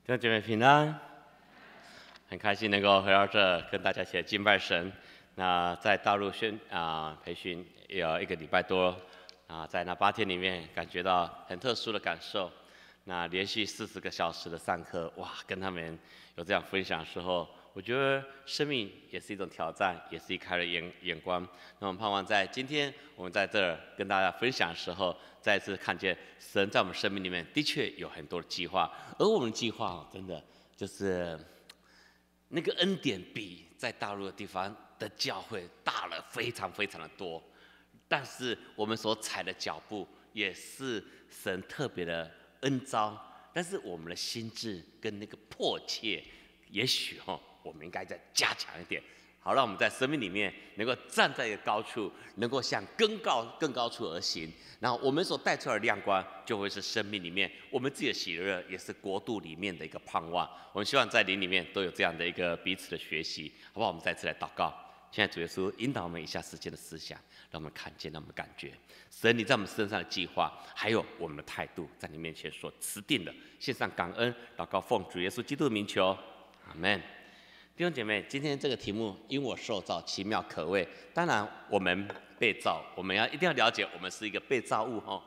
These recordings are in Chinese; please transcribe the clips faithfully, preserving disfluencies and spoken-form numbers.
弟兄姐妹平安，很开心能够回到这跟大家一起来敬拜神。那在大陆宣啊、培训有一个礼拜多啊，在那八天里面感觉到很特殊的感受。那连续四十个小时的上课，哇，跟他们有这样分享的时候，我觉得生命也是一种挑战，也是一开了眼眼光。那我们盼望在今天我们在这儿跟大家分享的时候，再次看见神在我们生命里面的确有很多的计划，而我们的计划真的就是那个恩典比在大陆的地方的教会大了非常非常的多，但是我们所踩的脚步也是神特别的恩召，但是我们的心智跟那个迫切，也许哦，我们应该再加强一点。好，让我们在生命里面能够站在一个高处，能够向更高更高处而行。然后我们所带出来的亮光，就会是生命里面我们自己的喜乐，也是国度里面的一个盼望。我们希望在灵里面都有这样的一个彼此的学习，好不好？我们再次来祷告。现在主耶稣引导我们以下时间的思想，让我们看见，让我们感觉神你在我们身上的计划，还有我们的态度，在你面前所持定的，献上感恩，祷告奉主耶稣基督的名求，阿门。弟兄姐妹，今天这个题目因我受造奇妙可畏。当然，我们被造，我们要一定要了解，我们是一个被造物哈。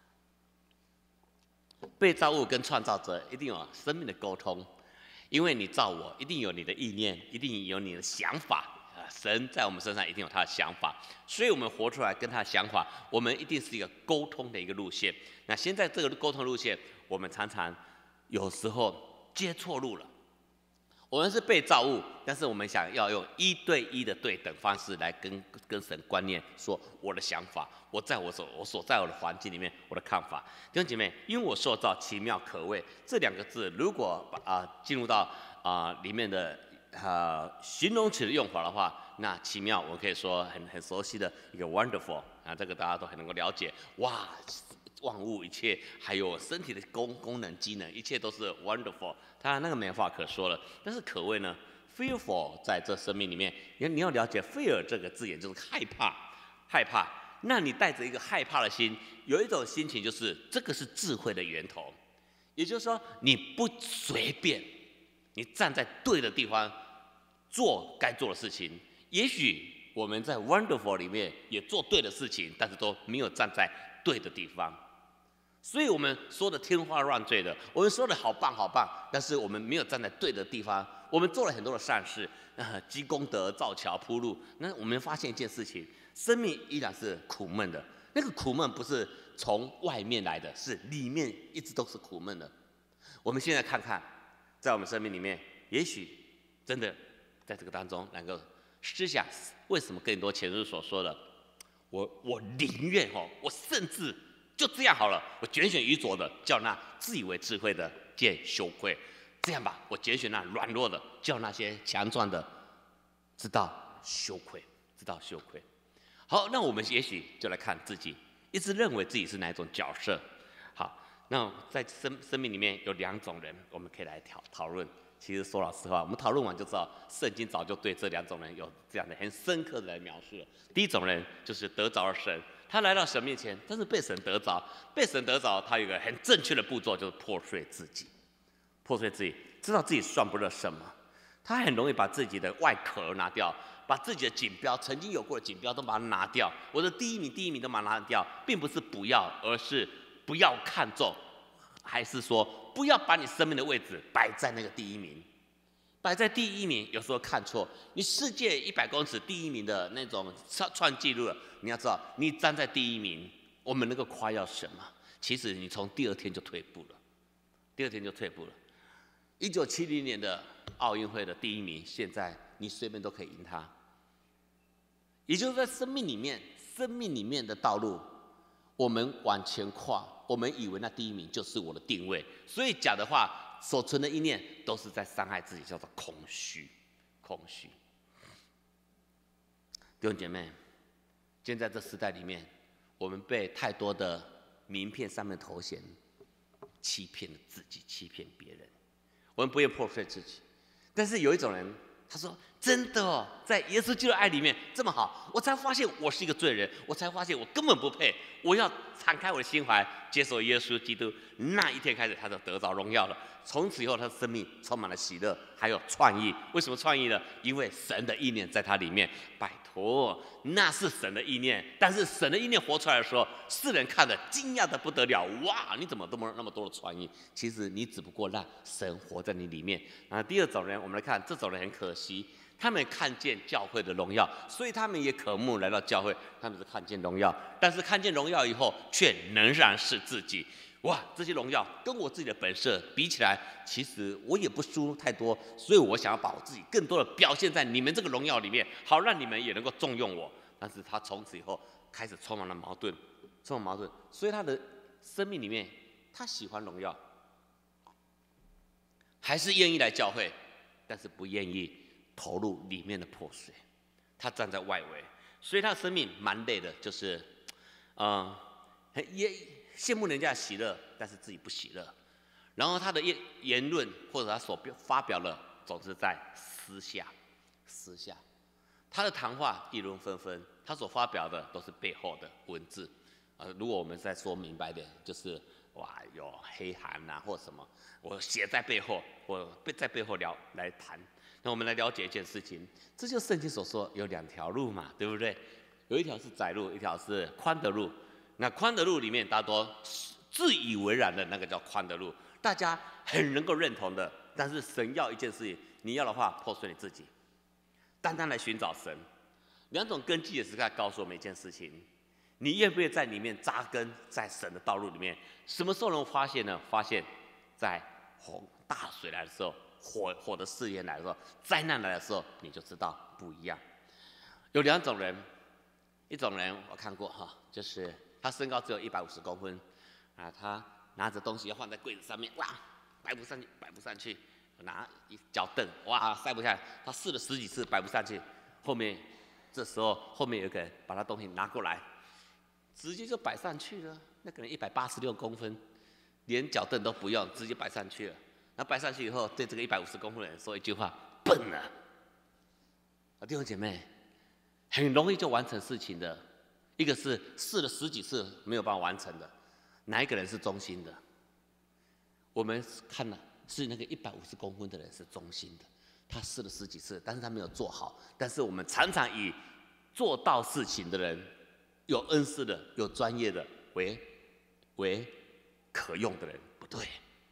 被造物跟创造者一定有生命的沟通，因为你造我，一定有你的意念，一定有你的想法。神在我们身上一定有他的想法，所以我们活出来跟他的想法，我们一定是一个沟通的一个路线。那现在这个沟通路线，我们常常有时候接错路了。我们是被造物，但是我们想要用一对一的对等方式来跟跟神观念说我的想法，我在我所我所在我的环境里面我的看法。弟兄姐妹，因为我受造奇妙可畏这两个字，如果啊、呃、进入到啊、呃、里面的呃形容词的用法的话，那奇妙我可以说很很熟悉的一个 wonderful 啊，这个大家都很能够了解。哇，万物一切，还有身体的功功能机能，一切都是 wonderful。当然那个没话可说了，但是可畏呢 ？fearful 在这生命里面，你你要了解 fear 这个字眼就是害怕，害怕。那你带着一个害怕的心，有一种心情就是这个是智慧的源头，也就是说你不随便，你站在对的地方做该做的事情。也许我们在 wonderful 里面也做对的事情，但是都没有站在对的地方。所以我们说的天花乱坠的，我们说的好棒好棒，但是我们没有站在对的地方。我们做了很多的善事，呃，积功德、造桥铺路。那我们发现一件事情，生命依然是苦闷的。那个苦闷不是从外面来的，是里面一直都是苦闷的。我们现在看看，在我们生命里面，也许真的在这个当中能够思想，为什么更多前书所说的，我我宁愿哦，我甚至。就这样好了，我拣选愚拙的，叫那自以为智慧的见羞愧。这样吧，我拣选那软弱的，叫那些强壮的知道羞愧，知道羞愧。好，那我们也许就来看自己，一直认为自己是哪一种角色。好，那在生生命里面有两种人，我们可以来讨讨论。其实说老实话，我们讨论完就知道，圣经早就对这两种人有这样的很深刻的来描述了。第一种人就是得着了神。他来到神面前，但是被神得着，被神得着，他有一个很正确的步骤，就是破碎自己，破碎自己，知道自己算不了什么，他很容易把自己的外壳拿掉，把自己的锦标，曾经有过的锦标都把它拿掉。我的第一名，第一名都把它拿掉，并不是不要，而是不要看重，还是说不要把你生命的位置摆在那个第一名。摆在第一名，有时候看错。你世界一百公尺第一名的那种创纪录了，你要知道，你站在第一名，我们能够夸耀什么？其实你从第二天就退步了，第二天就退步了。一九七零年的奥运会的第一名，现在你随便都可以赢他。也就是在生命里面，生命里面的道路，我们往前跨，我们以为那第一名就是我的定位，所以讲的话。所存的意念都是在伤害自己，叫做空虚，空虚。弟兄姐妹，现在这时代里面，我们被太多的名片上面的头衔欺骗了自己，欺骗别人。我们不愿破碎自己，但是有一种人， 他说：“真的哦，在耶稣基督的爱里面这么好，我才发现我是一个罪人，我才发现我根本不配。我要敞开我的心怀，接受耶稣基督。那一天开始，他就得着荣耀了。从此以后，他的生命充满了喜乐，还有创意。为什么创意呢？因为神的意念在他里面。拜托，那是神的意念，但是神的意念活出来的时候，世人看了惊讶的不得了。哇，你怎么这么那么多的创意？其实你只不过让神活在你里面。然后第二种人，我们来看，这种人很可惜。”他们看见教会的荣耀，所以他们也渴慕来到教会。他们是看见荣耀，但是看见荣耀以后，却仍然是自己。哇，这些荣耀跟我自己的本色比起来，其实我也不输太多。所以我想要把我自己更多的表现在你们这个荣耀里面，好让你们也能够重用我。但是他从此以后开始充满了矛盾，充满矛盾。所以他的生命里面，他喜欢荣耀，还是愿意来教会，但是不愿意投入里面的破碎，他站在外围，所以他的生命蛮累的，就是，呃，也羡慕人家的喜乐，但是自己不喜乐。然后他的言言论或者他所发表的，总是在私下，私下，他的谈话议论纷纷，他所发表的都是背后的文字。呃，如果我们再说明白点，就是哇，有黑函啊或什么，我写在背后，我在背后聊来谈。那我们来了解一件事情，这就是圣经所说有两条路嘛，对不对？有一条是窄路，一条是宽的路。那宽的路里面，大家都自以为然的那个叫宽的路，大家很能够认同的。但是神要一件事情，你要的话破碎你自己，单单来寻找神。两种根基也是在告诉我们一件事情：你愿不愿意在里面扎根在神的道路里面？什么时候能发现呢？发现，在洪大水来的时候。火火的试验来的时候，灾难来的时候，你就知道不一样。有两种人，一种人我看过哈，就是他身高只有一百五十公分，啊，他拿着东西要放在柜子上面，哇，摆不上去，摆不上去，拿一脚凳，哇，塞不下来。他试了十几次，摆不上去。后面这时候后面有一个人把他东西拿过来，直接就摆上去了。那个人一百八十六公分，连脚凳都不用，直接摆上去了。那摆上去以后，对这个一百五十公分的人说一句话：“笨啊！”啊，弟兄姐妹，很容易就完成事情的，一个是试了十几次没有办法完成的，哪一个人是忠心的？我们看了是那个一百五十公分的人是忠心的，他试了十几次，但是他没有做好。但是我们常常以做到事情的人、有恩赐的、有专业的为为可用的人，不对。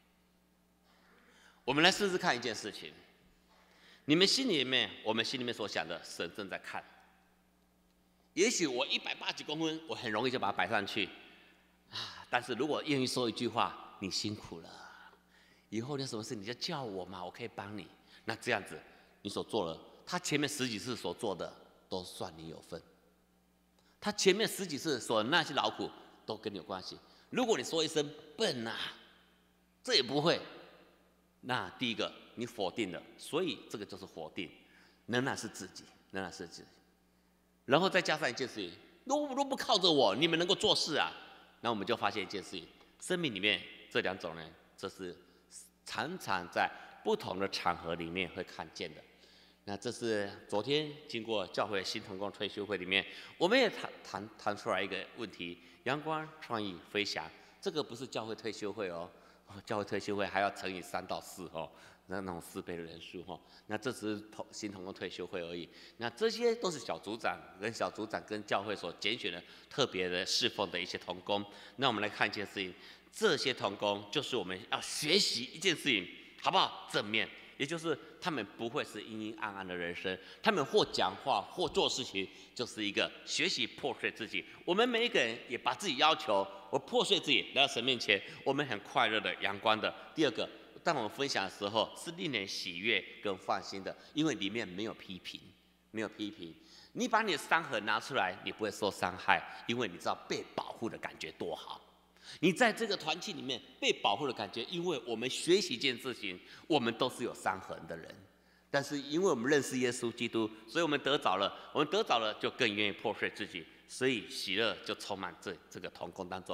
我们来试试看一件事情，你们心里面，我们心里面所想的，神正在看。也许我一百八几公分，我很容易就把它摆上去，啊！但是如果愿意说一句话，你辛苦了，以后有什么事你就叫我嘛，我可以帮你。那这样子，你所做的，他前面十几次所做的，都算你有份。他前面十几次所那些劳苦，都跟你有关系。如果你说一声笨啊，这也不会。那第一个，你否定了，所以这个就是否定，仍然是自己，仍然是自己。然后再加上一件事情，如果不靠着我，你们能够做事啊？那我们就发现一件事情，生命里面这两种人，这是常常在不同的场合里面会看见的。那这是昨天经过教会新同工退休会里面，我们也谈谈谈出来一个问题：阳光创意飞翔，这个不是教会退休会哦。教会退休会还要乘以三到四哦，那那种四倍的人数哦，那这只是同新同工退休会而已。那这些都是小组长跟小组长跟教会所拣选的特别的侍奉的一些同工。那我们来看一件事情，这些同工就是我们要学习一件事情，好不好？正面，也就是他们不会是阴阴暗暗的人生，他们或讲话或做事情，就是一个学习破碎自己。我们每一个人也把自己要求。我破碎自己来到神面前，我们很快乐的、阳光的。第二个，当我们分享的时候，是令人喜悦跟放心的，因为里面没有批评，没有批评。你把你的伤痕拿出来，你不会受伤害，因为你知道被保护的感觉多好。你在这个团体里面被保护的感觉，因为我们学习一件事情，我们都是有伤痕的人。但是因为我们认识耶稣基督，所以我们得着了，我们得着了就更愿意破碎自己。所以喜乐就充满这这个同工当中。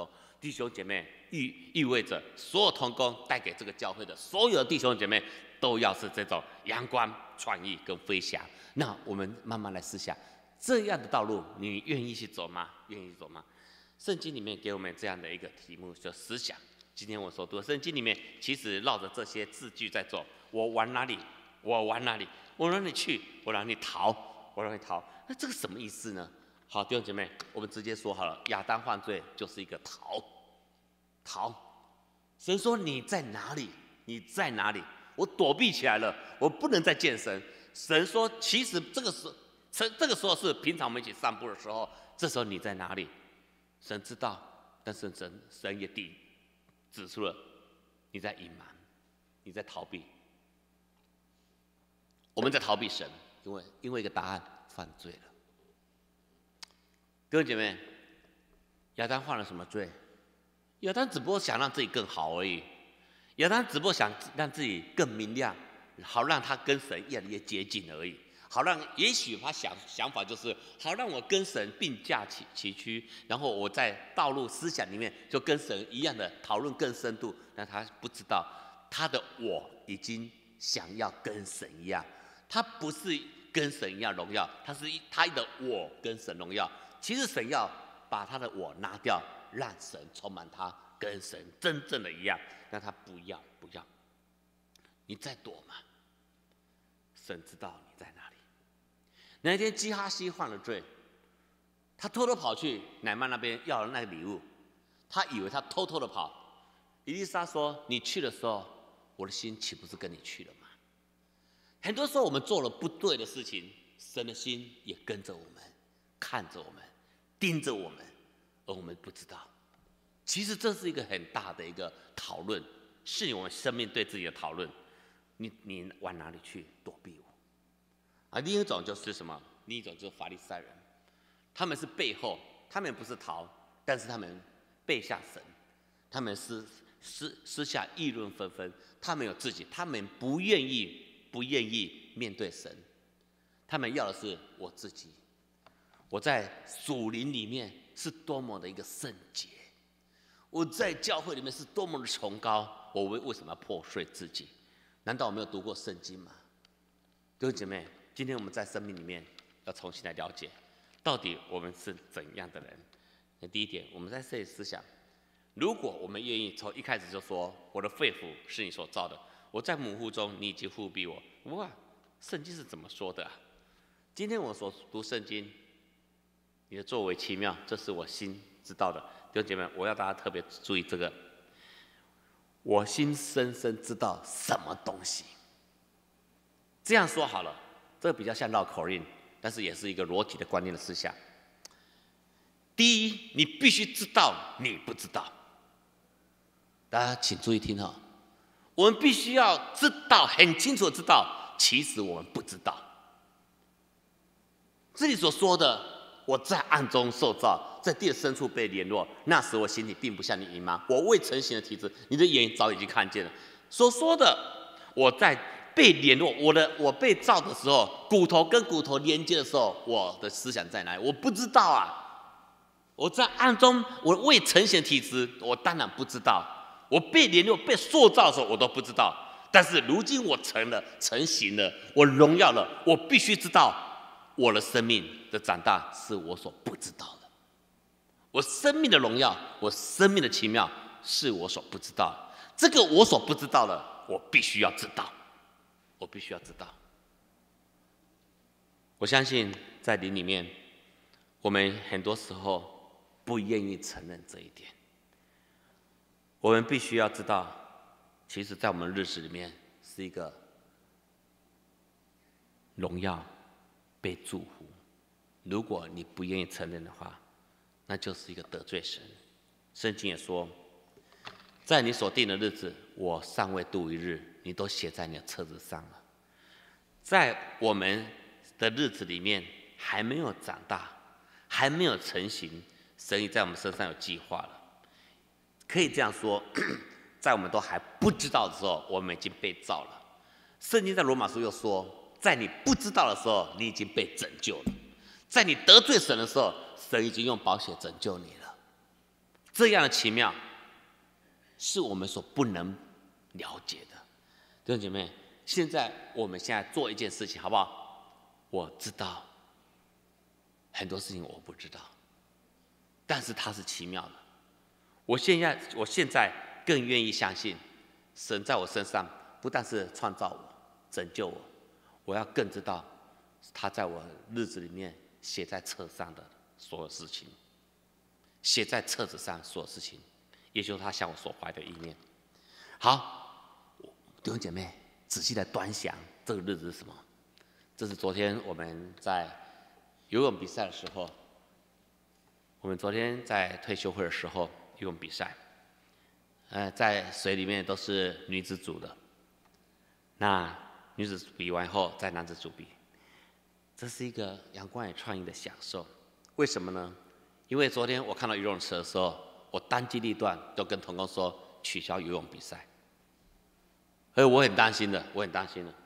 弟兄姐妹意意味着所有同工带给这个教会的所有的弟兄姐妹都要是这种阳光、创意跟飞翔。那我们慢慢来思想，这样的道路你愿意去走吗？愿意走吗？圣经里面给我们这样的一个题目，叫思想。今天我所读的圣经里面，其实绕着这些字句在走。我往哪里？我往哪里？我往哪里去？我往哪里逃？我往哪里逃？那这个什么意思呢？好，弟兄姐妹，我们直接说好了，亚当犯罪就是一个逃，逃。神说你在哪里？你在哪里？我躲避起来了，我不能再见神。神说，其实这个时，这个时候是平常我们一起散步的时候，这时候你在哪里？神知道，但是神神也指指出了你在隐瞒，你在逃避。我们在逃避神，因为因为一个答案，犯罪了。弟兄姐妹，亚当犯了什么罪？亚当只不过想让自己更好而已，亚当只不过想让自己更明亮，好让他跟神越来越接近而已。好让，也许他想想法就是好让我跟神并驾齐齐驱，然后我在道路思想里面就跟神一样的讨论更深度。但他不知道，他的我已经想要跟神一样，他不是跟神一样荣耀，他是他的我跟神荣耀。其实神要把他的我拿掉，让神充满他，跟神真正的一样。但他不要，不要，你在躲吗？神知道你在哪里。那一天基哈西犯了罪，他偷偷跑去乃曼那边要了那个礼物，他以为他偷偷的跑。以利沙说：“你去的时候，我的心岂不是跟你去了吗？”很多时候我们做了不对的事情，神的心也跟着我们，看着我们，盯着我们，而我们不知道。其实这是一个很大的一个讨论，是我们生命对自己的讨论。你你往哪里去躲避我？啊，另一种就是什么？另一种就是法利赛人，他们是背后，他们不是逃，但是他们背下神，他们私私私下议论纷纷，他们有自己，他们不愿意不愿意面对神，他们要的是我自己。我在属灵里面是多么的一个圣洁，我在教会里面是多么的崇高，我为为什么要破碎自己？难道我没有读过圣经吗？弟兄姐妹，今天我们在生命里面要重新来了解，到底我们是怎样的人？那第一点，我们在这里思想，如果我们愿意从一开始就说我的肺腑是你所造的，我在母腹中你已经护庇我，哇，圣经是怎么说的啊？今天我所读圣经，你的作为奇妙，这是我心知道的。弟兄姐妹，我要大家特别注意这个，我心深深知道什么东西。这样说好了，这个比较像绕口令，但是也是一个逻辑的观念的思想。第一，你必须知道你不知道。大家请注意听哈，我们必须要知道，很清楚的知道，其实我们不知道。这里所说的，我在暗中受造，在地的深处被联络，那时我心里并不像你隐瞒，我未成形的体质，你的眼早已经看见了。所说的，我在被联络，我的我被造的时候，骨头跟骨头连接的时候，我的思想在哪里？我不知道啊。我在暗中，我未成形的体质，我当然不知道。我被联络、被塑造的时候，我都不知道。但是如今我成了、成型了，我荣耀了，我必须知道，我的生命的长大是我所不知道的。我生命的荣耀，我生命的奇妙，是我所不知道的。这个我所不知道的，我必须要知道。我必须要知道。我相信在灵里面，我们很多时候不愿意承认这一点。我们必须要知道，其实在我们日子里面是一个荣耀被祝福。如果你不愿意承认的话，那就是一个得罪神。圣经也说，在你所定的日子，我尚未度一日，你都写在你的册子上了。在我们的日子里面，还没有长大，还没有成型，神已在我们身上有计划了。可以这样说，在我们都还不知道的时候，我们已经被造了。圣经在罗马书又说，在你不知道的时候，你已经被拯救了；在你得罪神的时候，神已经用宝血拯救你了。 这样的奇妙，是我们所不能了解的。弟兄姐妹，现在我们现在做一件事情，好不好？我知道很多事情我不知道，但是它是奇妙的。我现在，我现在更愿意相信，神在我身上不但是创造我、拯救我，我要更知道他在我日子里面写在册上的所有事情，写在册子上所有事情，也就是他向我所怀的意念。好，弟兄姐妹，仔细来端详这个日子是什么？这是昨天我们在游泳比赛的时候，我们昨天在退休会的时候游泳比赛，呃，在水里面都是女子组的，那女子比完后在男子组比，这是一个阳光与创意的享受。为什么呢？因为昨天我看到游泳池的时候，我当机立断就跟同工说取消游泳比赛，所以我很担心的，我很担心的。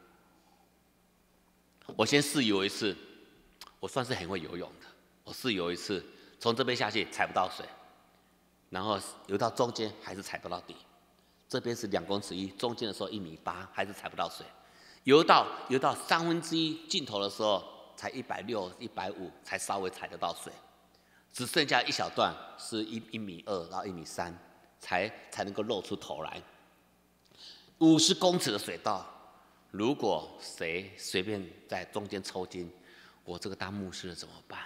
我先试游一次，我算是很会游泳的。我试游一次，从这边下去踩不到水，然后游到中间还是踩不到底。这边是两公尺一，中间的时候一米八，还是踩不到水。游到游到三分之一尽头的时候，才一百六、一百五，才稍微踩得到水。只剩下一小段是一一米二到一米三，才才能够露出头来。五十公尺的水道，如果谁随便在中间抽筋，我这个当牧师的怎么办？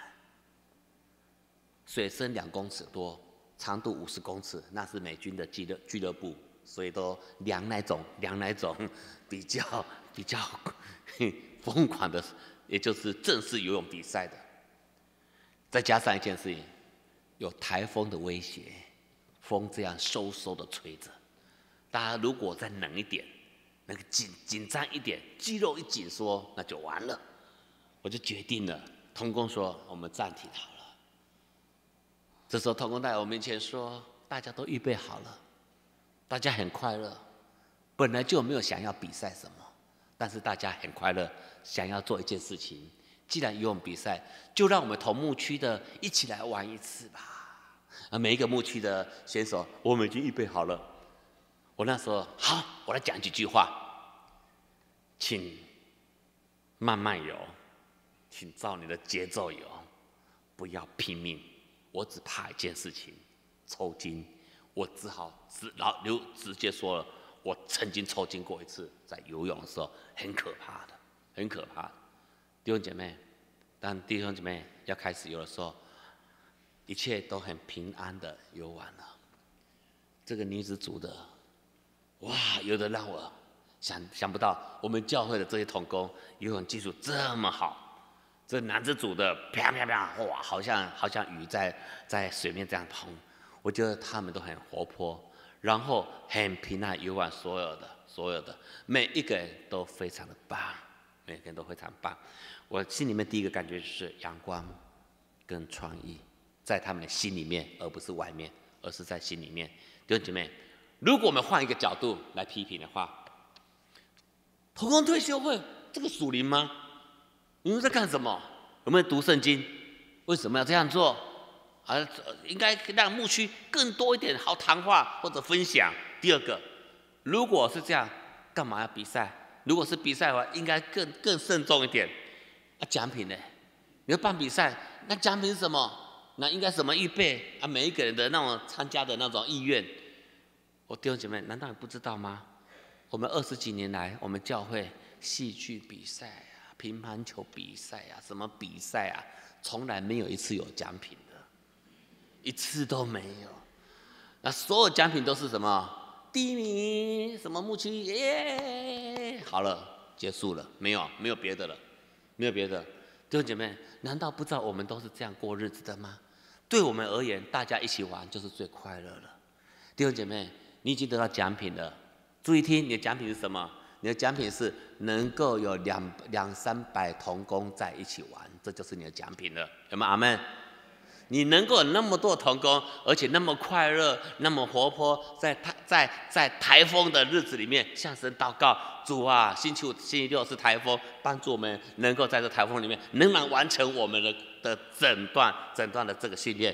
水深两公尺多，长度五十公尺，那是美军的俱乐俱乐部，所以都量那种量那种比较比较疯狂的，也就是正式游泳比赛的。再加上一件事情，有台风的威胁，风这样嗖嗖的吹着，大家如果再冷一点，那个紧紧张一点，肌肉一紧缩，那就完了。我就决定了，同工说我们暂停好了。这时候同工在我面前说，大家都预备好了，大家很快乐，本来就没有想要比赛什么，但是大家很快乐，想要做一件事情。既然游泳比赛，就让我们同牧区的一起来玩一次吧。啊，每一个牧区的选手，我们已经预备好了。我那时候好，我来讲几句话，请慢慢游，请照你的节奏游，不要拼命。我只怕一件事情，抽筋。我只好直老刘直接说了，我曾经抽筋过一次，在游泳的时候，很可怕的，很可怕的。弟兄姐妹，当弟兄姐妹要开始游的时候，一切都很平安的游完了。这个女子组的，哇，游得让我想想不到，我们教会的这些同工游泳技术这么好。这男子组的啪啪啪，哇，好像好像雨在在水面这样碰。我觉得他们都很活泼，然后很平安游完所有的所有的，每一个人都非常的棒，每个人都非常棒。我心里面第一个感觉就是阳光跟创意在他们的心里面，而不是外面，而是在心里面。弟兄姐妹，如果我们换一个角度来批评的话，同工退休会这个属灵吗？你们在干什么？有没有读圣经？为什么要这样做？啊，应该让牧区更多一点好谈话或者分享。第二个，如果是这样，干嘛要比赛？如果是比赛的话，应该更更慎重一点。啊，奖品呢？你要办比赛，那奖品是什么？那应该怎么预备？啊，每一个人的那种参加的那种意愿，我弟兄姐妹，难道你不知道吗？我们二十几年来，我们教会戏剧比赛啊、乒乓球比赛啊、什么比赛啊，从来没有一次有奖品的，一次都没有。那所有奖品都是什么？第一名，什么牧区耶，好了，结束了，没有，没有别的了。没有别的，弟兄姐妹，难道不知道我们都是这样过日子的吗？对我们而言，大家一起玩就是最快乐了。弟兄姐妹，你已经得到奖品了，注意听，你的奖品是什么？你的奖品是能够有两两三百同工在一起玩，这就是你的奖品了。有没有阿们？你能够有那么多同工，而且那么快乐，那么活泼，在台在在台风的日子里面向神祷告，主啊，星期五、星期六是台风，帮助我们能够在这台风里面仍然完成我们的的整段整段的这个训练。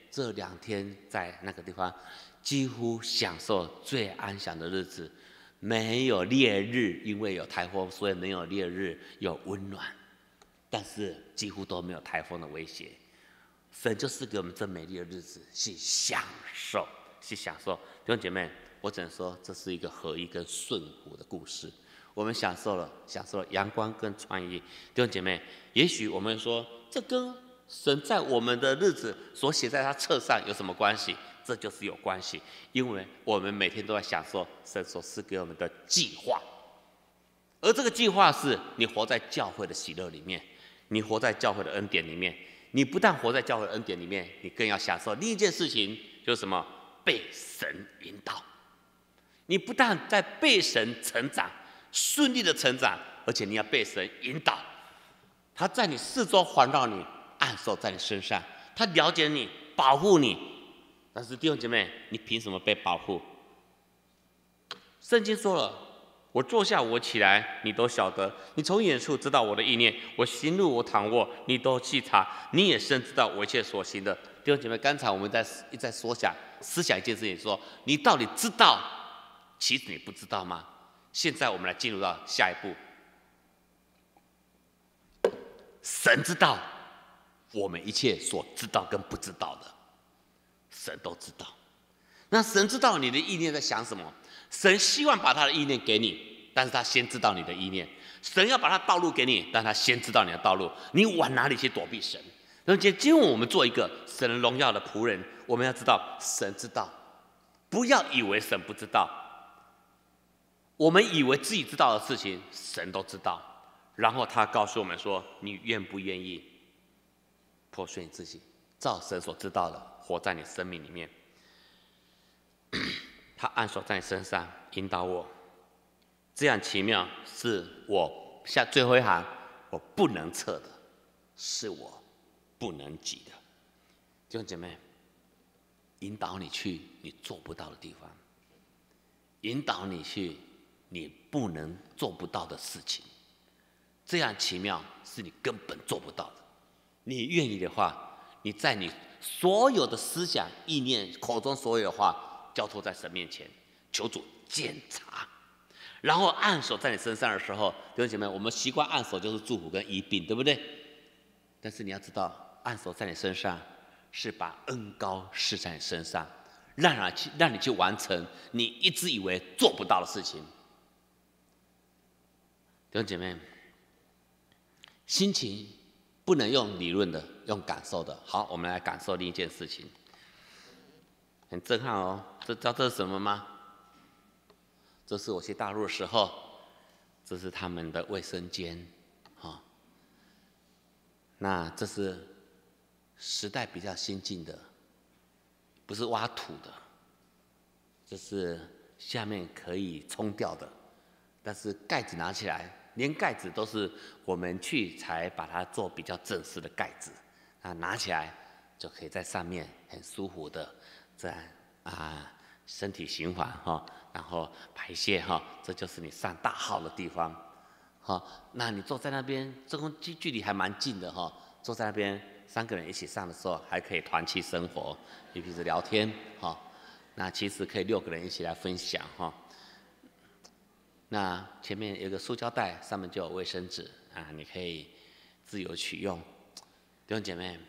这两天在那个地方几乎享受最安详的日子，没有烈日，因为有台风，所以没有烈日，有温暖，但是几乎都没有台风的威胁。神就是给我们这美丽的日子去享受，去享受。弟兄姐妹，我只能说这是一个合一跟顺服的故事。我们享受了，享受了阳光跟创意。弟兄姐妹，也许我们说这跟神在我们的日子所写在他册上有什么关系？这就是有关系，因为我们每天都在享受神所赐给我们的计划，而这个计划是你活在教会的喜乐里面，你活在教会的恩典里面。你不但活在教会的恩典里面，你更要享受另一件事情，就是什么？被神引导。你不但在被神成长，顺利的成长，而且你要被神引导。他在你四周环绕你，按手在你身上，他了解你，保护你。但是弟兄姐妹，你凭什么被保护？圣经说了，我坐下，我起来，你都晓得；你从远处知道我的意念，我行路，我躺卧，你都细察，你也深知道我一切所行的。弟兄姐妹，刚才我们在一再说想思想一件事情说，你到底知道？其实你不知道吗？现在我们来进入到下一步，神知道我们一切所知道跟不知道的，神都知道。那神知道你的意念在想什么？神希望把他的意念给你，但是他先知道你的意念。神要把他道路给你，但他先知道你的道路。你往哪里去躲避神？而且今天我们做一个神荣耀的仆人，我们要知道神知道，不要以为神不知道。我们以为自己知道的事情，神都知道。然后他告诉我们说：“你愿不愿意破碎你自己，照神所知道的活在你生命里面？”他按手在你身上，引导我。这样奇妙，是我下最后一行，我不能测的，是我不能及的。弟兄姐妹，引导你去你做不到的地方，引导你去你不能做不到的事情。这样奇妙，是你根本做不到的。你愿意的话，你在你所有的思想、意念、口中所有的话，交托在神面前，求主鉴察。然后按手在你身上的时候，弟兄姐妹，我们习惯按手就是祝福跟医病，对不对？但是你要知道，按手在你身上是把恩膏施在你身上，让你去让你去完成你一直以为做不到的事情。弟兄姐妹，心情不能用理论的，用感受的。好，我们来感受另一件事情，很震撼哦。这知道这是什么吗？这是我去大陆的时候，这是他们的卫生间，啊、哦，那这是时代比较先进的，不是挖土的，这是下面可以冲掉的，但是盖子拿起来，连盖子都是我们去才把它做比较正式的盖子，啊，拿起来就可以在上面很舒服的在啊。身体循环哈，然后排泄哈，这就是你上大号的地方，哈。那你坐在那边，这个距距离还蛮近的哈。坐在那边，三个人一起上的时候，还可以团契生活，你彼此聊天哈。那其实可以六个人一起来分享哈。那前面有个塑胶袋，上面就有卫生纸啊，你可以自由取用。弟兄姐妹，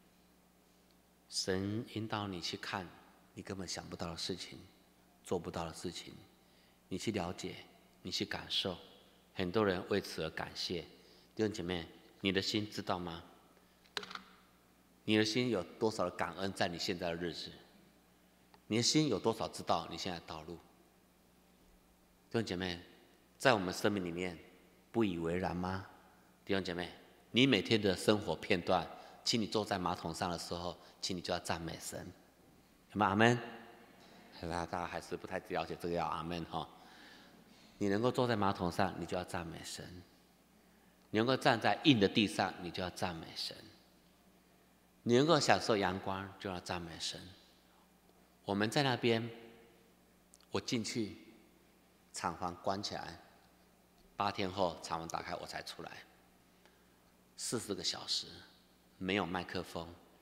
神引导你去看。你根本想不到的事情，做不到的事情，你去了解，你去感受，很多人为此而感谢。弟兄姐妹，你的心知道吗？你的心有多少的感恩在你现在的日子？你的心有多少知道你现在的道路？弟兄姐妹，在我们生命里面不以为然吗？弟兄姐妹，你每天的生活片段，请你坐在马桶上的时候，请你就要赞美神。有没有阿们？大家还是不太了解这个要阿们哈。你能够坐在马桶上，你就要赞美神；你能够站在硬的地上，你就要赞美神；你能够享受阳光，就要赞美神。我们在那边，我进去，厂房关起来，八天后厂房打开，我才出来。四十个小时，没有麦克风，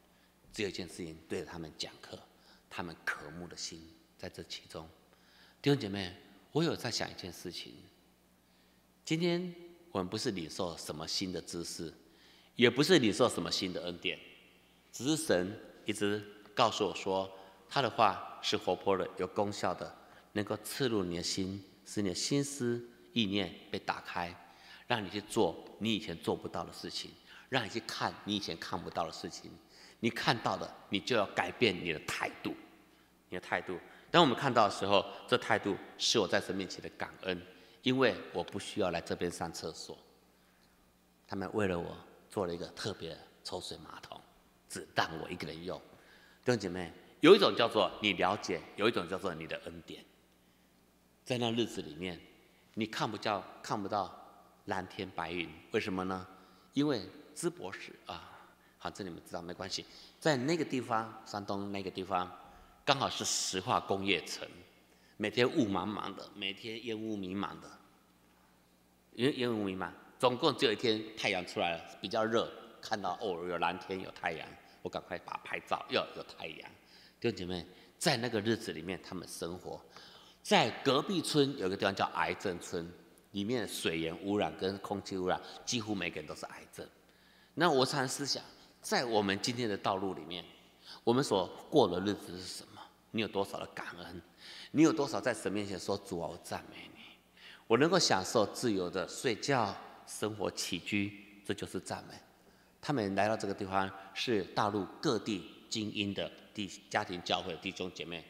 只有一件事情对着他们讲课，他们渴慕的心在这其中。弟兄姐妹，我有在想一件事情，今天我们不是领受什么新的知识，也不是领受什么新的恩典，只是神一直告诉我说，他的话是活泼的、有功效的，能够刺入你的心，使你的心思意念被打开，让你去做你以前做不到的事情，让你去看你以前看不到的事情。你看到的，你就要改变你的态度，你的态度。当我们看到的时候，这态度是我在神面前的感恩，因为我不需要来这边上厕所，他们为了我做了一个特别的抽水马桶，只让我一个人用。弟兄姐妹，有一种叫做你了解，有一种叫做你的恩典。在那日子里面，你看不到看不到蓝天白云，为什么呢？因为芝柏石啊。好，这你们知道没关系。在那个地方，山东那个地方，刚好是石化工业城，每天雾茫茫的，每天烟雾弥漫的。因为烟雾弥漫，总共只有一天太阳出来了，比较热，看到哦有蓝天有太阳，我赶快把它拍照，要有太阳。弟兄姐妹，在那个日子里面，他们生活在隔壁村有个地方叫癌症村，里面的水源污染跟空气污染，几乎每个人都是癌症。那我常常思想，在我们今天的道路里面，我们所过的日子是什么？你有多少的感恩？你有多少在神面前说主啊，我赞美你，我能够享受自由的睡觉、生活起居，这就是赞美。他们来到这个地方，是大陆各地精英的弟家庭教会的弟兄姐妹，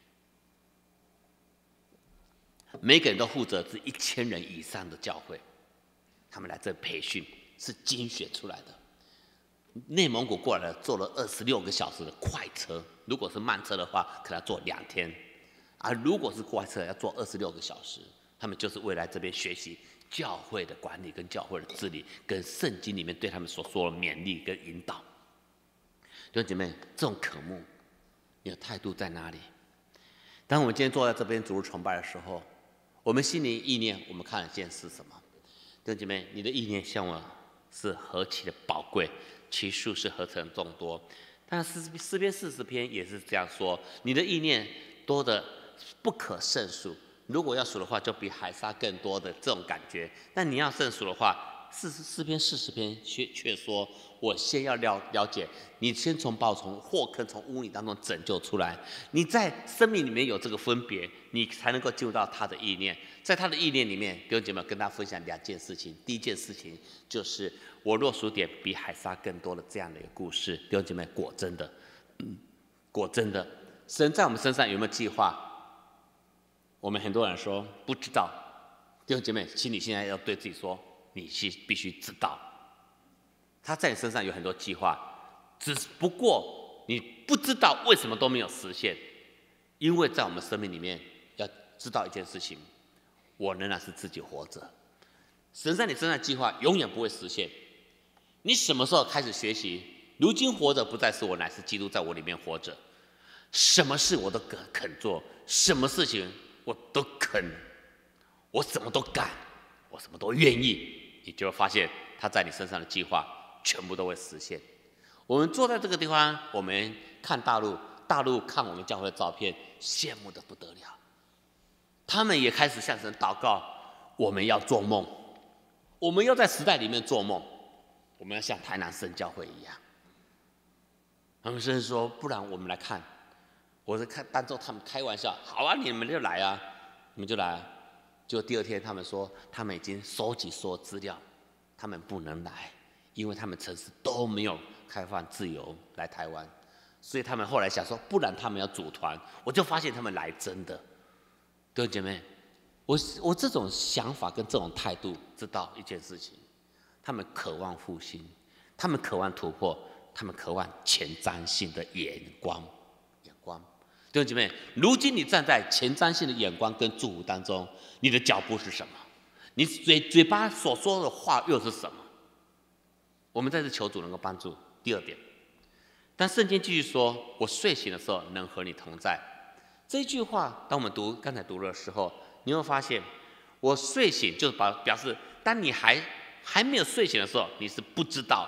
每个人都负责是一千人以上的教会，他们来这培训是精选出来的。内蒙古过来的，坐了二十六个小时的快车，如果是慢车的话，可能要坐两天；而如果是快车，要坐二十六个小时。他们就是为来这边学习教会的管理、跟教会的治理、跟圣经里面对他们所说的勉励跟引导。弟兄姐妹，这种渴慕，你的态度在哪里？当我们今天坐在这边主日崇拜的时候，我们心里意念，我们看得见是什么？弟兄姐妹，你的意念向我是何其的宝贵，其数是何等众多。但诗诗篇四十篇也是这样说，你的意念多的不可胜数。如果要数的话，就比海沙更多的这种感觉。但你要胜数的话，四十诗篇四十篇却却说，我先要了了解，你先从报从祸坑从污泥当中拯救出来。你在生命里面有这个分别，你才能够进入到他的意念。在他的意念里面，弟兄姐妹跟大家分享两件事情。第一件事情就是我若数点比海沙更多的这样的一个故事。弟兄姐妹，果真的，嗯，果真的，神在我们身上有没有计划？我们很多人说不知道。弟兄姐妹，请你现在要对自己说，你是必须知道，他在你身上有很多计划，只不过你不知道为什么都没有实现。因为在我们生命里面要知道一件事情，我仍然是自己活着，神在你身上的计划永远不会实现。你什么时候开始学习？如今活着不再是我，乃是基督在我里面活着。什么事我都肯做，什么事情我都肯，我什么都干，我什么都愿意，你就会发现他在你身上的计划全部都会实现。我们坐在这个地方，我们看大陆，大陆看我们教会的照片，羡慕的不得了。他们也开始向神祷告，我们要做梦，我们要在时代里面做梦，我们要像台南圣教会一样。他们甚至说，不然我们来看。我是看当作他们开玩笑，好啊，你们就来啊，你们就来啊。结果第二天他们说，他们已经收集所有资料，他们不能来，因为他们城市都没有开放自由来台湾，所以他们后来想说，不然他们要组团。我就发现他们来真的。弟兄姐妹，我我这种想法跟这种态度，知道一件事情，他们渴望复兴，他们渴望突破，他们渴望前瞻性的眼光。眼光，弟兄姐妹，如今你站在前瞻性的眼光跟祝福当中，你的脚步是什么？你嘴嘴巴所说的话又是什么？我们在这求主能够帮助。第二点，但圣经继续说，我睡醒的时候能和你同在。这句话，当我们读刚才读的时候，你会发现，我睡醒就是表表示，当你还还没有睡醒的时候，你是不知道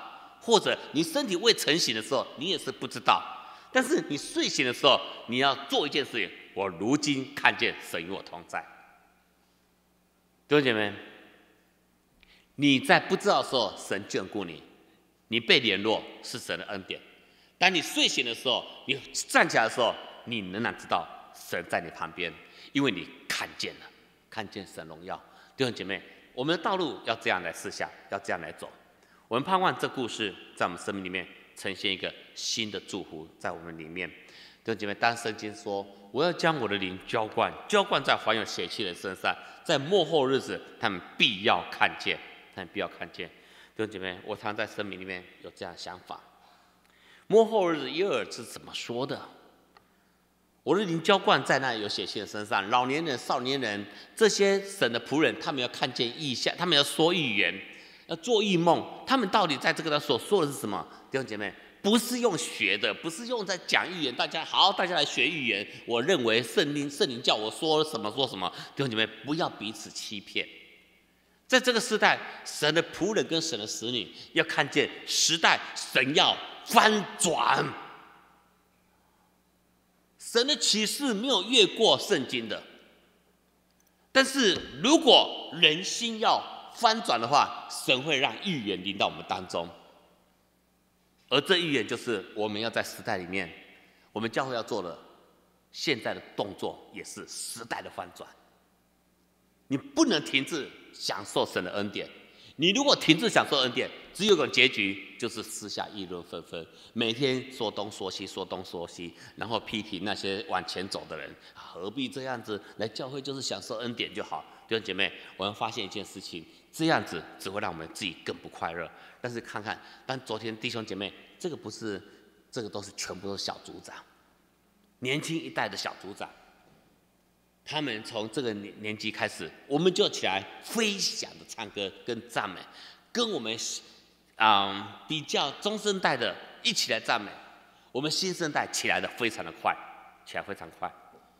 或者你身体未成醒的时候，你也是不知道。但是你睡醒的时候，你要做一件事情：我如今看见神与我同在。弟兄姐妹，你在不知道的时候，神眷顾你，你被联络是神的恩典。当你睡醒的时候，你站起来的时候，你仍然知道神在你旁边，因为你看见了，看见神荣耀。弟兄姐妹，我们的道路要这样来思想，要这样来走。我们盼望这故事在我们生命里面呈现一个新的祝福在我们里面。弟兄姐妹，当圣经说我要将我的灵浇灌，浇灌在怀有血气的人身上，在末后日子，他们必要看见，他们必要看见。弟兄姐妹，我常在生命里面有这样的想法。末后日子耶和华是怎么说的？我的灵浇灌在那有血气的身上，老年人、少年人，这些神的仆人，他们要看见异象，他们要说预言，要做异梦。他们到底在这个他所说的是什么？弟兄姐妹，不是用学的，不是用在讲预言。大家好，大家来学预言。我认为圣灵圣灵叫我说什么说什么。弟兄姐妹，不要彼此欺骗。在这个时代，神的仆人跟神的使女要看见时代，神要翻转。神的启示没有越过圣经的，但是如果人心要翻转的话，神会让预言临到我们当中。而这预言就是我们要在时代里面，我们教会要做的现在的动作，也是时代的翻转。你不能停止享受神的恩典。你如果停止享受恩典，只有个结局，就是私下议论纷纷，每天说东说西，说东说西，然后批评那些往前走的人，何必这样子？来教会就是享受恩典就好。弟兄姐妹，我们发现一件事情，这样子只会让我们自己更不快乐。但是看看，但昨天弟兄姐妹，这个不是，这个都是全部都是小组长，年轻一代的小组长。他们从这个年纪开始，我们就起来飞翔的唱歌跟赞美，跟我们嗯比较中生代的一起来赞美。我们新生代起来的非常的快，起来非常快。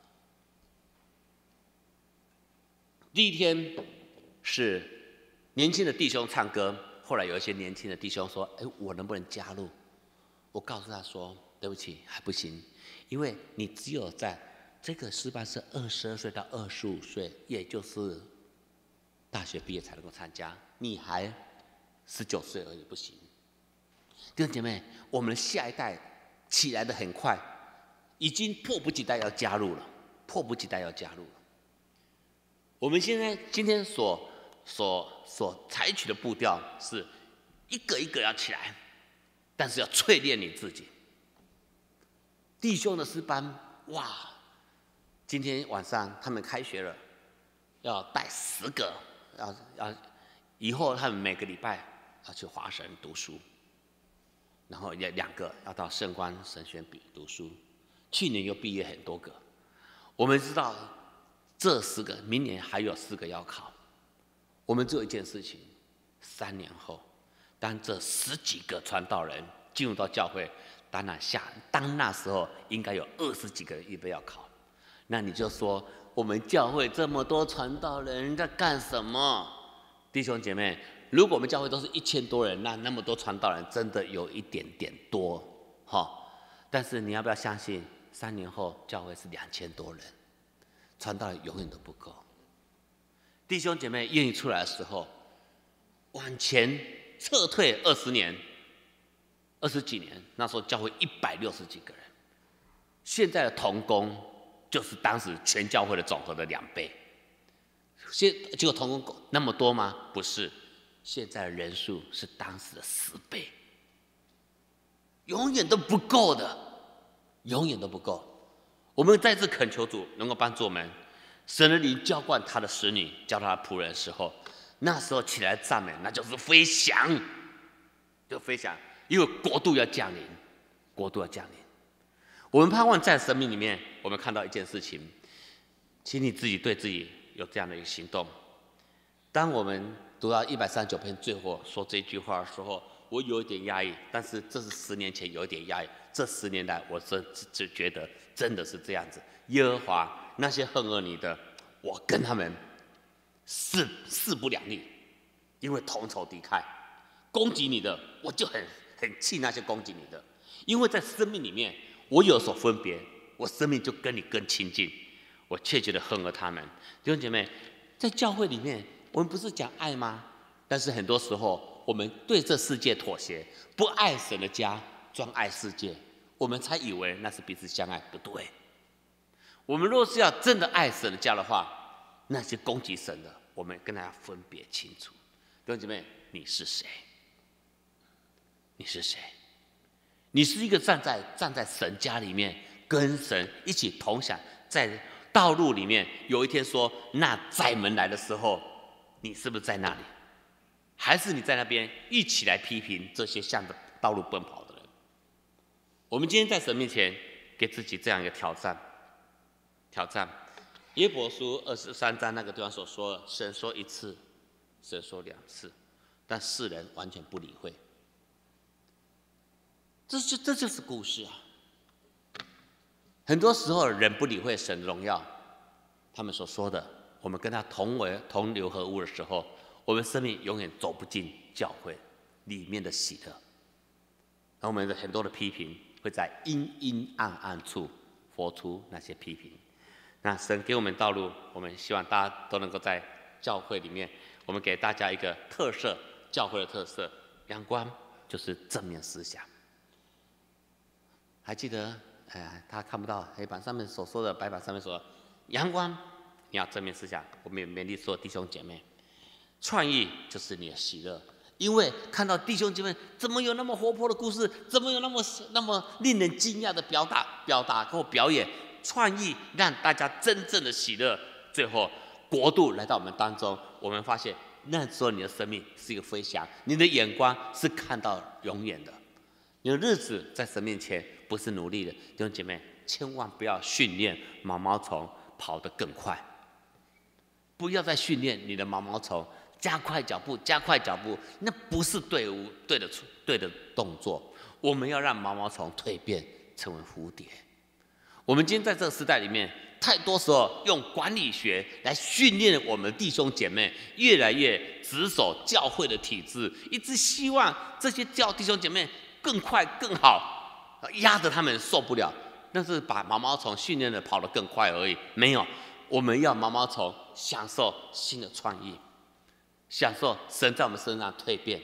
第一天是年轻的弟兄唱歌，后来有一些年轻的弟兄说：“哎，我能不能加入？”我告诉他说：“对不起，还不行，因为你只有在。”这个诗班是二十二岁到二十五岁，也就是大学毕业才能够参加。你还十九岁而已，不行。弟兄姐妹，我们的下一代起来的很快，已经迫不及待要加入了，迫不及待要加入了。我们现在今天所所所采取的步调是一个一个要起来，但是要淬炼你自己。弟兄的诗班，哇！今天晚上他们开学了，要带十个，要要以后他们每个礼拜要去华神读书，然后也两个要到圣光神学比读书。去年又毕业很多个，我们知道这四个，明年还有四个要考。我们做一件事情，三年后，当这十几个传道人进入到教会，当那下当那时候应该有二十几个人预备要考。那你就说，我们教会这么多传道人在干什么？弟兄姐妹，如果我们教会都是一千多人，那那么多传道人真的有一点点多，哈。但是你要不要相信，三年后教会是两千多人，传道人永远都不够。弟兄姐妹愿意出来的时候，往前撤退二十年、二十几年，那时候教会一百六十几个人，现在的同工。就是当时全教会的总和的两倍。现结果同工那么多吗？不是，现在的人数是当时的十倍，永远都不够的，永远都不够。我们再次恳求主能够帮助我们，神的灵浇灌他的使女，教他的仆人的时候，那时候起来赞美，那就是飞翔，就飞翔，因为国度要降临，国度要降临。我们盼望在生命里面，我们看到一件事情，请你自己对自己有这样的一个行动。当我们读到一百三十九篇最后说这句话的时候，我有一点压抑，但是这是十年前有一点压抑，这十年来我真只觉得真的是这样子。耶和华那些恨恶你的，我跟他们势势不两立，因为同仇敌忾；攻击你的，我就很很气那些攻击你的，因为在生命里面，我有所分别，我生命就跟你更亲近，我切觉得恨恶他们。弟兄姐妹，在教会里面，我们不是讲爱吗？但是很多时候，我们对这世界妥协，不爱神的家，专爱世界，我们才以为那是彼此相爱，不对。我们若是要真的爱神的家的话，那些攻击神的，我们跟大家分别清楚。弟兄姐妹，你是谁？你是谁？你是一个站在站在神家里面，跟神一起同享，在道路里面，有一天说那窄门来的时候，你是不是在那里？还是你在那边一起来批评这些向着道路奔跑的人？我们今天在神面前给自己这样一个挑战，挑战。耶伯书二十三章那个地方所说的，神说一次，神说两次，但世人完全不理会。这就这就是故事啊！很多时候人不理会神的荣耀，他们所说的，我们跟他同为同流合污的时候，我们生命永远走不进教会里面的喜乐。然后我们的很多的批评会在阴阴暗暗处活出那些批评。那神给我们道路，我们希望大家都能够在教会里面，我们给大家一个特色，教会的特色，阳光就是正面思想。还记得，哎，他看不到黑板上面所说的，白板上面说，阳光，你要正面思想。我们也勉励所有弟兄姐妹，创意就是你的喜乐，因为看到弟兄姐妹怎么有那么活泼的故事，怎么有那么那么令人惊讶的表达、表达或表演，创意让大家真正的喜乐，最后国度来到我们当中，我们发现那时候你的生命是一个飞翔，你的眼光是看到永远的。你的日子在神面前不是努力的，弟兄姐妹，千万不要训练毛毛虫跑得更快，不要再训练你的毛毛虫加快脚步，加快脚步，那不是对无对的对的动作。我们要让毛毛虫蜕变成为蝴蝶。我们今天在这个时代里面，太多时候用管理学来训练我们的弟兄姐妹，越来越执守教会的体制，一直希望这些教弟兄姐妹更快更好，压得他们受不了。那是把毛毛虫训练的跑得更快而已，没有。我们要毛毛虫享受新的创意，享受神在我们身上蜕变。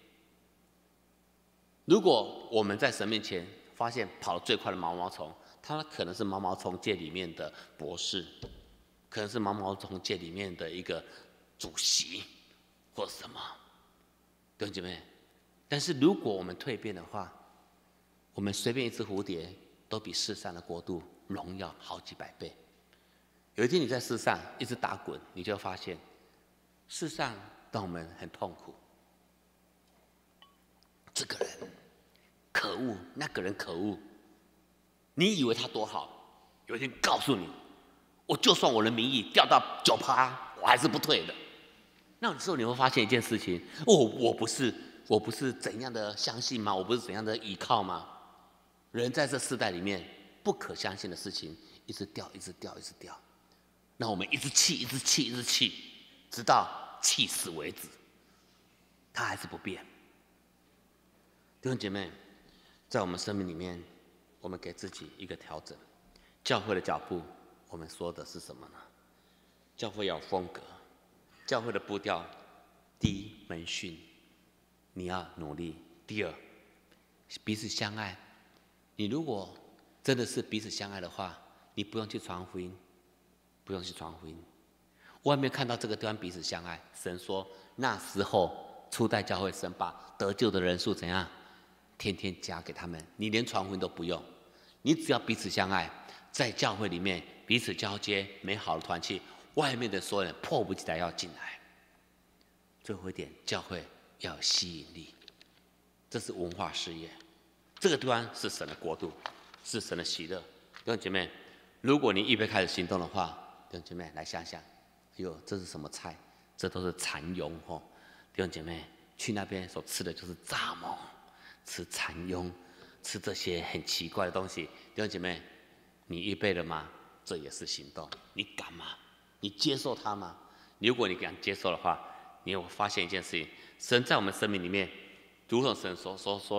如果我们在神面前发现跑得最快的毛毛虫，他可能是毛毛虫界里面的博士，可能是毛毛虫界里面的一个主席或什么，弟兄姐妹。但是如果我们蜕变的话，我们随便一只蝴蝶都比世上的国度荣耀好几百倍。有一天你在世上一直打滚，你就发现世上让我们很痛苦。这个人可恶，那个人可恶，你以为他多好，有一天告诉你，我就算我的名义掉到九趴，我还是不退的。那时候你会发现一件事情，哦，我不是我不是怎样的相信吗？我不是怎样的依靠吗？人在这世代里面，不可相信的事情一直掉，一直掉，一直掉。那我们一直气，一直气，一直气，直到气死为止，他还是不变。弟兄姐妹，在我们生命里面，我们给自己一个调整。教会的脚步，我们说的是什么呢？教会要有风格，教会的步调，第一门训，你要努力；第二，彼此相爱。你如果真的是彼此相爱的话，你不用去传福音，不用去传福音。我还没有看到这个地方彼此相爱。神说那时候初代教会，神把得救的人数怎样，天天加给他们，你连传福音都不用，你只要彼此相爱，在教会里面彼此交接，美好的团契，外面的所有人迫不及待要进来。最后一点，教会要有吸引力，这是文化事业。这个地方是神的国度，是神的喜乐。弟兄姐妹，如果你预备开始行动的话，弟兄姐妹来想想，哎呦，这是什么菜？这都是蚕蛹哦。弟兄姐妹，去那边所吃的就是蚱蜢，吃蚕蛹，吃这些很奇怪的东西。弟兄姐妹，你预备了吗？这也是行动。你敢吗？你接受它吗？如果你敢接受的话，你会发现一件事情：神在我们生命里面，如同神所所说的，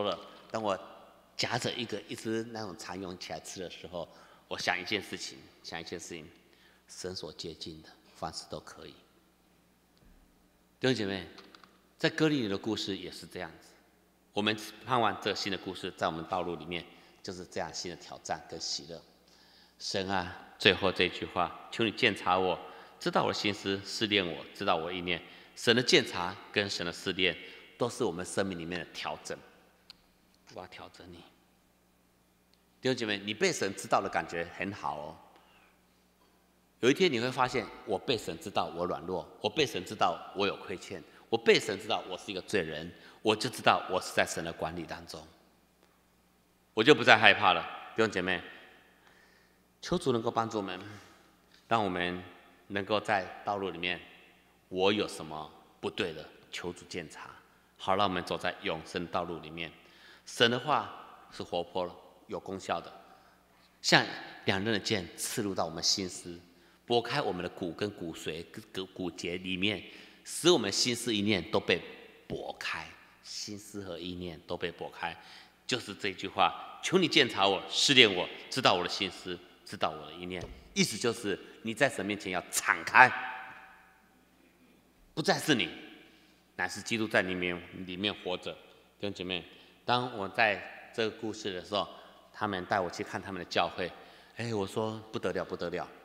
当我夹着一个一只那种蚕蛹起来吃的时候，我想一件事情，想一件事情，神所接近的，凡事都可以。弟兄姐妹，在哥林流的故事也是这样子。我们盼望这新的故事在我们道路里面就是这样新的挑战跟喜乐。神啊，最后这句话，求你鉴察我，知道我的心思，试炼我，知道我的意念。神的鉴察跟神的试炼，都是我们生命里面的调整。我要调整你，弟兄姐妹，你被神知道的感觉很好哦。有一天你会发现，我被神知道我软弱，我被神知道我有亏欠，我被神知道我是一个罪人，我就知道我是在神的管理当中，我就不再害怕了。弟兄姐妹，求主能够帮助我们，让我们能够在道路里面，我有什么不对的，求主鉴察，好让我们走在永生道路里面。神的话是活泼了，有功效的，像两刃的剑刺入到我们心思，拨开我们的骨跟骨髓、骨骨节里面，使我们心思意念都被拨开，心思和意念都被拨开。就是这句话，求你鉴察我，试炼我，知道我的心思，知道我的意念。意思就是你在神面前要敞开，不再是你，乃是基督在里面里面活着。弟兄姐妹，当我在这个故事的时候，他们带我去看他们的教会，哎，我说不得了，不得了，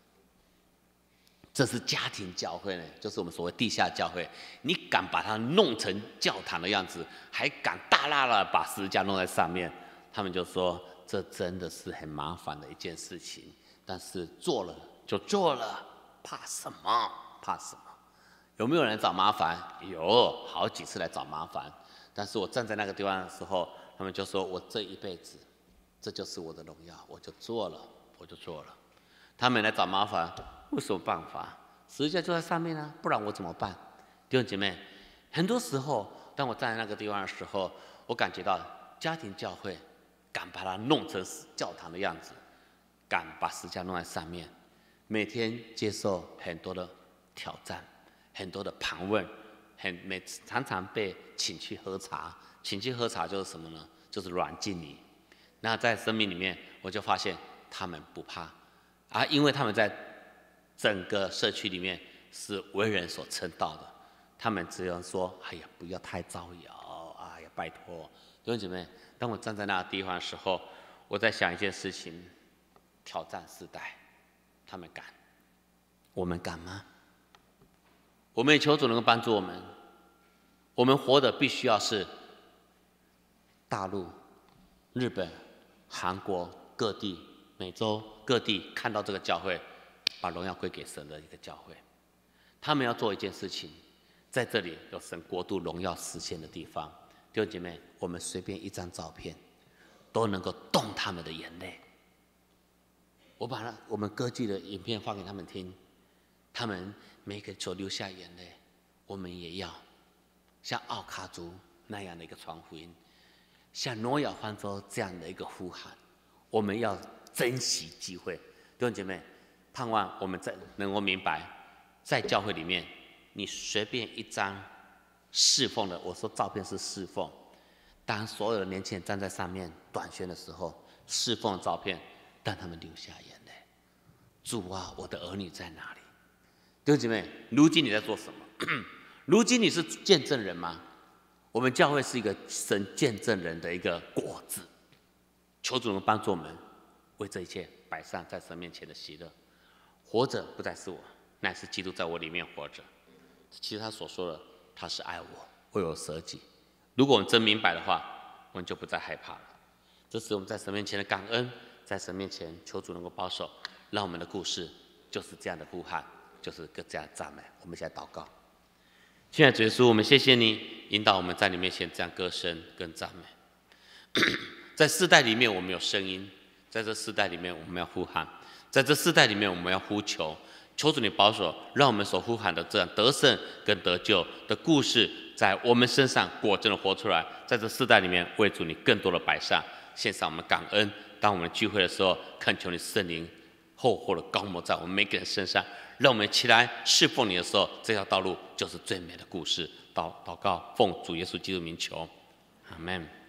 这是家庭教会呢，就是我们所谓地下教会。你敢把它弄成教堂的样子，还敢大大的把十字架弄在上面，他们就说这真的是很麻烦的一件事情。但是做了就做了，怕什么？怕什么？有没有人找麻烦？有，好几次来找麻烦。但是我站在那个地方的时候，他们就说我这一辈子，这就是我的荣耀，我就做了，我就做了。他们来找麻烦，有什么办法？十字架就在上面啊，不然我怎么办？弟兄姐妹，很多时候，当我站在那个地方的时候，我感觉到家庭教会敢把它弄成教堂的样子，敢把十字架弄在上面，每天接受很多的挑战，很多的盘问，很每常常被请去喝茶，请去喝茶就是什么呢？就是软禁你。那在生命里面，我就发现他们不怕。啊，因为他们在整个社区里面是为人所称道的，他们只有说：“哎呀，不要太招摇，哎呀，拜托。”弟兄姐妹，当我站在那个地方的时候，我在想一件事情：挑战世代，他们敢，我们敢吗？我们也求主能够帮助我们。我们活的必须要是大陆、日本、韩国各地。美洲各地看到这个教会，把荣耀归给神的一个教会，他们要做一件事情，在这里有神国度荣耀实现的地方。弟兄姐妹，我们随便一张照片，都能够动他们的眼泪。我把我们歌剧的影片放给他们听，他们每个所流下眼泪，我们也要像奥卡族那样的一个传福音，像挪亚方舟这样的一个呼喊，我们要珍惜机会。弟兄姐妹，盼望我们在能够明白，在教会里面，你随便一张侍奉的，我说照片是侍奉，当所有的年轻人站在上面短宣的时候，侍奉的照片，让他们流下眼泪。主啊，我的儿女在哪里？弟兄姐妹，如今你在做什么？如今你是见证人吗？我们教会是一个神见证人的一个果子，求主能帮助我们。为这一切摆上在神面前的喜乐，活着不再是我，乃是基督在我里面活着。其实他所说的，他是爱我，为我舍己。如果我们真明白的话，我们就不再害怕了。这是我们在神面前的感恩，在神面前求主能够保守，让我们的故事就是这样的呼喊，就是这样的赞美。我们现在祷告，亲爱的主耶稣，我们谢谢你引导我们在你面前这样歌声跟赞美。在世代里面，我们有声音。在这世代里面，我们要呼喊；在这世代里面，我们要呼求。求主你保守，让我们所呼喊的这样得胜跟得救的故事，在我们身上果真的活出来。在这世代里面，为主你更多的摆上，献上我们感恩。当我们聚会的时候，恳求你圣灵厚厚的膏抹在我们每个人身上，让我们起来侍奉你的时候，这条道路就是最美的故事。祷祷告，奉主耶稣基督名求，阿门。